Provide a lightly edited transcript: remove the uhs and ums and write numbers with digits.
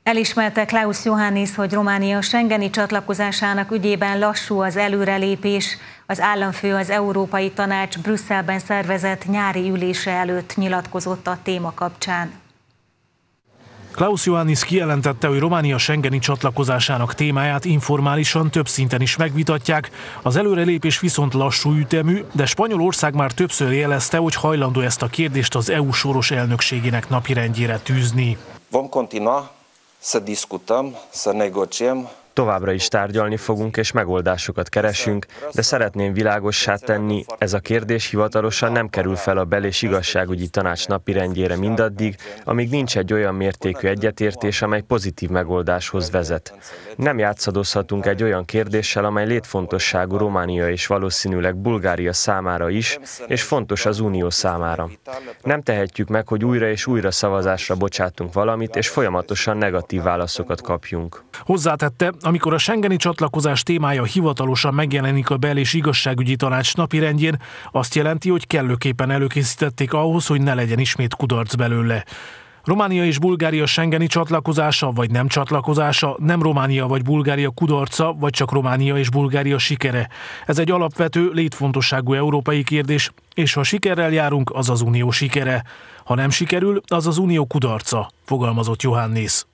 Elismerte Klaus Iohannis, hogy Románia schengeni csatlakozásának ügyében lassú az előrelépés. Az államfő az Európai Tanács Brüsszelben szervezett nyári ülése előtt nyilatkozott a téma kapcsán. Klaus Iohannis kijelentette, hogy Románia schengeni csatlakozásának témáját informálisan több szinten is megvitatják. Az előrelépés viszont lassú ütemű, de Spanyolország már többször jelezte, hogy hajlandó ezt a kérdést az EU soros elnökségének napirendjére tűzni. Vom continua să discutăm, să negociem. Továbbra is tárgyalni fogunk és megoldásokat keresünk, de szeretném világossá tenni, ez a kérdés hivatalosan nem kerül fel a Bel- és Igazságügyi Tanács napirendjére mindaddig, amíg nincs egy olyan mértékű egyetértés, amely pozitív megoldáshoz vezet. Nem játszadozhatunk egy olyan kérdéssel, amely létfontosságú Románia és valószínűleg Bulgária számára is, és fontos az Unió számára. Nem tehetjük meg, hogy újra és újra szavazásra bocsátunk valamit, és folyamatosan negatív válaszokat kapjunk. Hozzátette, amikor a schengeni csatlakozás témája hivatalosan megjelenik a Bel- és Igazságügyi Tanács napirendjén, azt jelenti, hogy kellőképpen előkészítették ahhoz, hogy ne legyen ismét kudarc belőle. Románia és Bulgária schengeni csatlakozása vagy nem csatlakozása nem Románia vagy Bulgária kudarca, vagy csak Románia és Bulgária sikere. Ez egy alapvető, létfontosságú európai kérdés, és ha sikerrel járunk, az az Unió sikere. Ha nem sikerül, az az Unió kudarca, fogalmazott Iohannis.